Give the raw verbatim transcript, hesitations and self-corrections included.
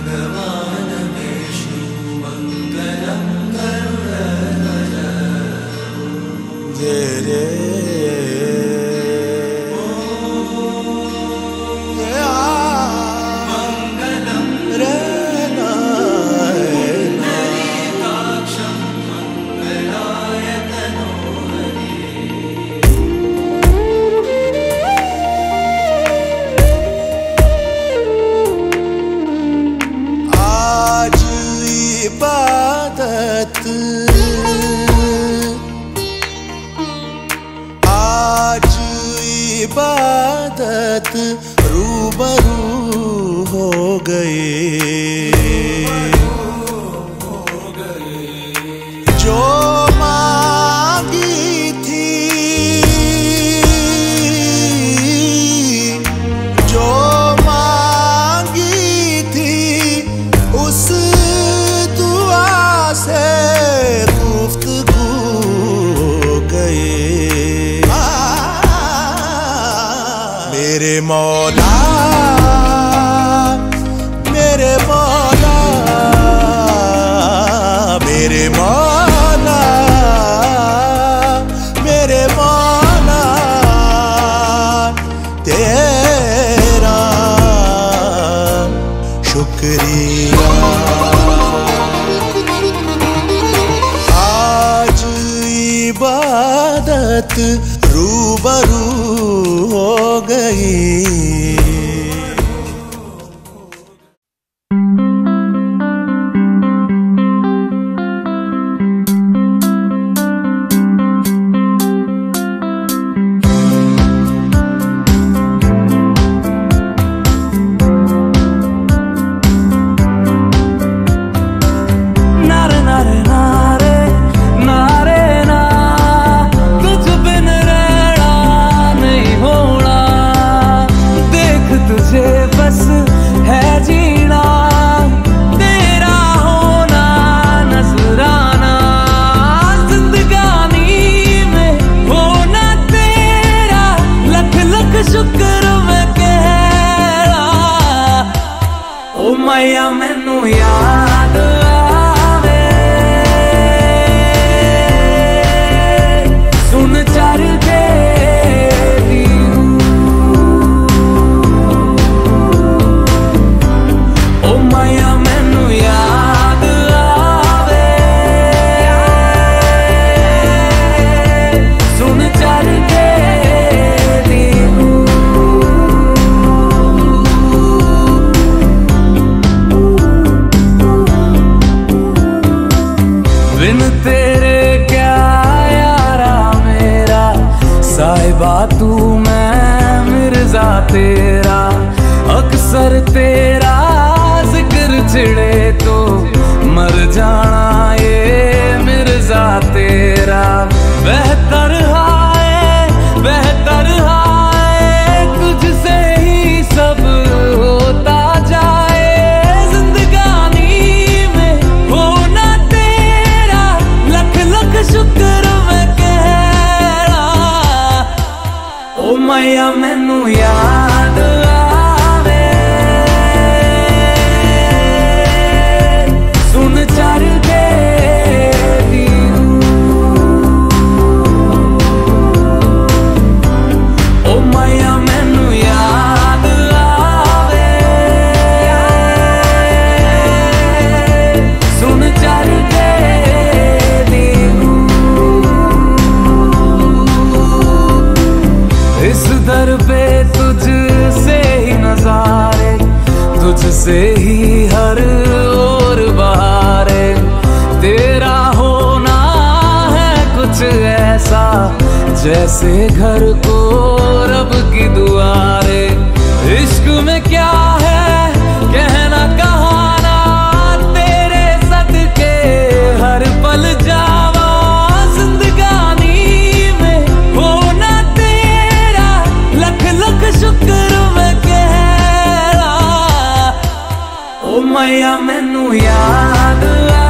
भगवान विष्णु मंगलम गरुड़ध्वज जय रे इबादत आज इबादत रूबरू हो गए जो मांगी थी जो मांगी थी उस से गुफ्तगू हो गए मेरे मौला मेरे मौला मेरे मौला मेरे मौला तेरा शुक्रिया इबादत रूबरू हो गई। मैया मैनू याद आवे सुन चर के ओ मैया मैनू याद आवे सुन चर के बिन तेरे क्या यारा मेरा साहिबा तू मैं मिर्जा तेरा अक्सर तेरा जिक्र छिड़े तो मर जाना ये मिर्जा तेरा बेहतर हाय बेहतर हाय तुझसे ही सब होता जाए जिंदगानी में होना शुक्र मैं कह रहा ओ मैया मैनू याद आवे सुन चर के ओ मैया मैनू याद आवे सुन चर के इस दर पे तुझसे ही नजारे तुझसे ही हर ओर बहारे तेरा होना है कुछ ऐसा जैसे घर को रब की दुआरे इश्क में क्या है कहना कहाना तेरे सदके हर पल जावा जिंदगानी में होना तेरा लख लख शुक्र मैं कह रहा ओ मैया मैनू याद